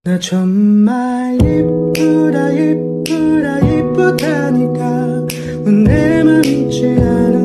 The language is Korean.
나 정말 이쁘다 이쁘다 이쁘다니까 왜 내 맘 잊지 않아